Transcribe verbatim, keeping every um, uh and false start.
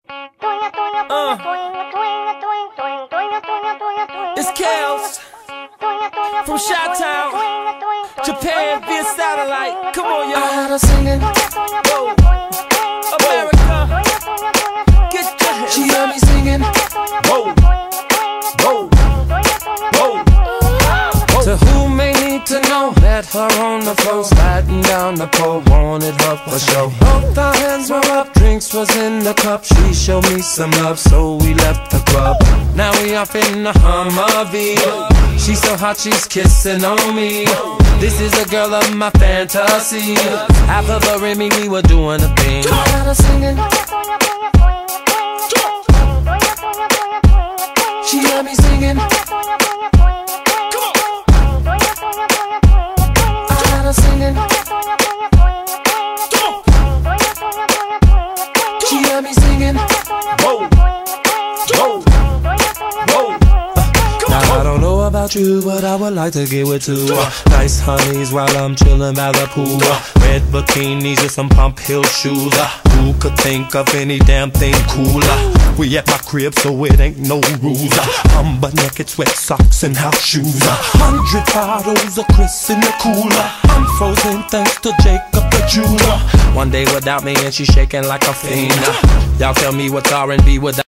Uh, it's Kels from Chi-Town, Japan via satellite. Come on, y'all. I had her singing. Whoa. America, get your hands. She heard me singing. Whoa. Whoa. Whoa. Whoa. To who may need to know, met her on the floor, sliding down the pole, wanted her for show. Both our hands were up, drinks was in the cup. She showed me some love, so we left the club. Now we off in the Humvee. She's so hot, she's kissing on me. This is the girl of my fantasy. Half of her and me, we were doing a thing. I had her singing. She heard me singing. Singing. She heard me singing. Whoa. Whoa. Whoa. Now I don't know about you, but I would like to get with two uh, nice honeys while I'm chillin' by the pool. uh, Red bikinis and some pump heel shoes. uh, Who could think of any damn thing cooler? We at my crib, so it ain't no rules. uh, I'm butt naked, sweat socks and house shoes. uh, Hundred bottles of Chris in the cooler. I'm frozen thanks to Jacob the jeweler. One day without me and she shaking like a fiend. uh, Y'all tell me what's R and B without